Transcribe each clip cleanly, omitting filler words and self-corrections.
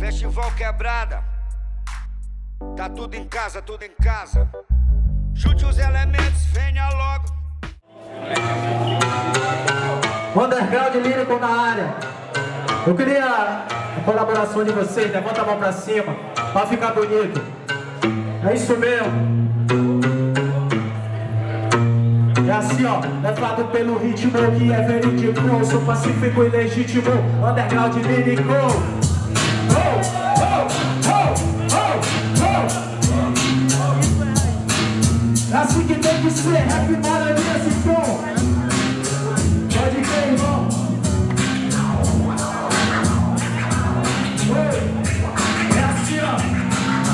Festival Quebrada. Tá tudo em casa, tudo em casa. Chute os elementos, venha logo. Underground lírico na área. Eu queria a colaboração de vocês. Levanta a mão pra cima pra ficar bonito. É isso mesmo. É assim, ó, levado pelo ritmo que é verídico. Eu sou pacífico e legítimo. Underground lírico. Oh, oh, oh, oh, oh. É assim que tem que ser. Rap mora nesse som. Pode crer, irmão. É assim, ó.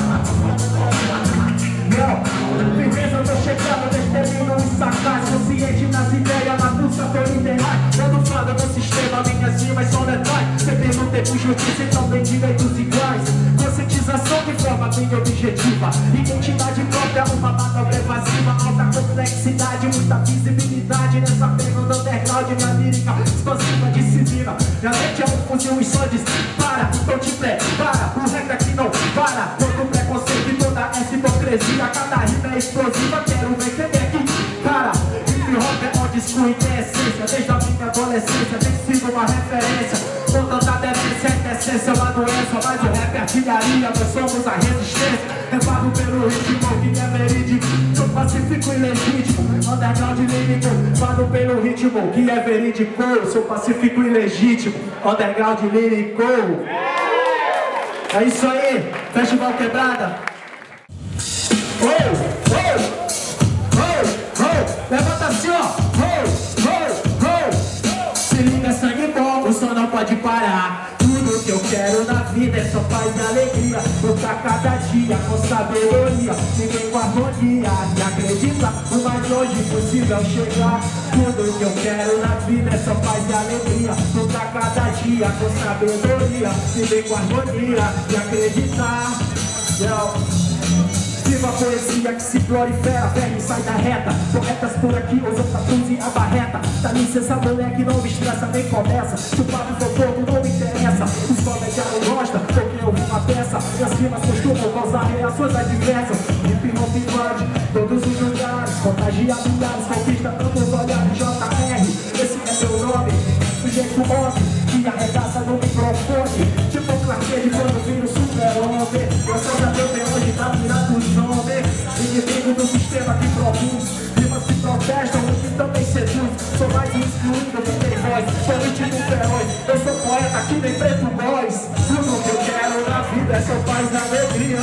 Firmeza, eu tô chegando, destemendo um sacate. Consciente nas ideias, na busca por literais. Dando fada no sistema, minhas rimas são letais. Sempre no tempo justiça e também direitos iguais. Conscientização de forma bem objetiva. Identidade própria, uma manobra evasiva. Alta complexidade, muita visibilidade. Nessa pergunta underground, minha lírica expansiva disciplina. Minha mente é um fuzil e só diz para, então te prepara. O regra aqui não para. Todo preconceito e toda essa hipocrisia. Cada rima é explosiva, quero ver quem é que cara. Hip hop é old school e tem essência. Desde a minha adolescência tem sido uma referência. Com tanta aderência, a essência é uma doença. Mas o rap é artilharia, nós somos a resistência. Levado pelo ritmo que é verídico. Sou pacífico e legítimo. Underground lírico. Levado pelo ritmo que é verídico. Sou pacífico e legítimo. Underground lírico. É isso aí, Festival Quebrada. Oh, oh, oh, oh. Levanta assim, ó. Oh, oh, oh. Se liga, sangue bom, o som não pode parar. Tudo que eu quero na vida é só paz e alegria. Lutar cada dia com sabedoria. Viver com harmonia e acredita o mais longe possível chegar. Tudo que eu quero na vida é só paz e alegria. Lutar cada dia com sabedoria. Viver com harmonia e acreditar. Viva a poesia que se prolifera, verme sai da reta. Poetas por aqui, os tatus e a barreta. Dá licença, moleque, não me estressa, nem começa. Se o papo for pouco, não me interessa. Os colegas já não gostam, porque eu vi uma peça. Minhas rimas costumam causar reações adversas. Hip hop invade todos os lugares. Contagia milhares, conquista tantos olhares. JR, esse é meu nome. Sujeito homem, que arregaça no microfone. Tipo Clark quando vira o super-homem. Eu sou já meu hoje tá virando os homens. Inimigo do sistema que produz. Rimas que protestam, o que também seduz. Sou mais um excluído que tem voz. Sou ritmo feroz, eu sou poeta que nem preto voz. Tudo que eu quero na vida é só paz e alegria.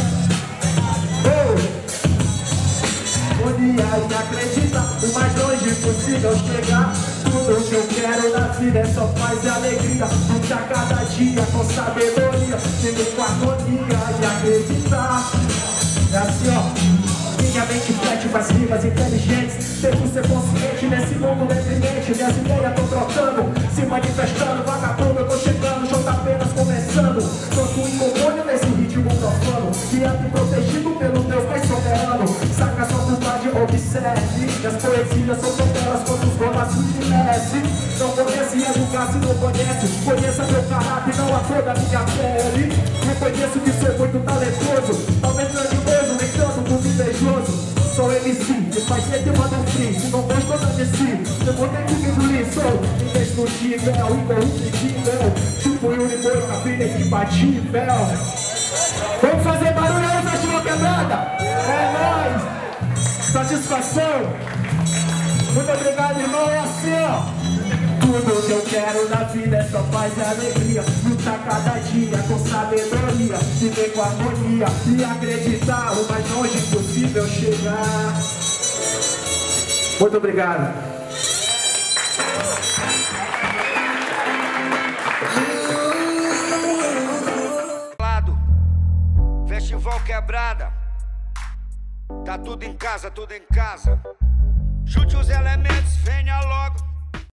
Harmonia e acredita, o mais longe possível chegar. Tudo que eu quero na vida é só paz e alegria. Lutar cada dia com sabedoria. Viver com harmonia e acreditar. É assim, ó. Minha mente flat faz rimas inteligentes. Devo ser consciente nesse mundo deprimente. Minhas ideias tão trocando, se manifestando. Vagabundo, eu tô chegando, o show tá apenas começando. Tanto incomune nesse ritmo profano. Guiado e protegido pelo Deus mais soberano. Saca sua vontade, observe. Minhas poesias são tão belas quanto os golaços de Messi. Não conhece e educar se não conhece. Conheça meu caráter, não a toda a minha pele. Reconheço que sou muito talentoso. Talvez grandioso, nem tanto muito invejoso. Sou MC, que faz sempre manda um free. Se não gostou da MC, eu vou ter que me engolir. Sou indestrutível, incorruptível. Tipo Yuri Boi, cabine imbatível. Vamos fazer barulho aí, Festival Quebrada? É nóis! Satisfação! Muito obrigado, irmão. É assim, ó. Tudo que eu quero na vida é só paz e alegria. Lutar cada dia com sabedoria. Viver com harmonia e acreditar o mais longe possível chegar. Muito obrigado. Festival Quebrada. Tá tudo em casa, tudo em casa. Chute os elementos, venha logo.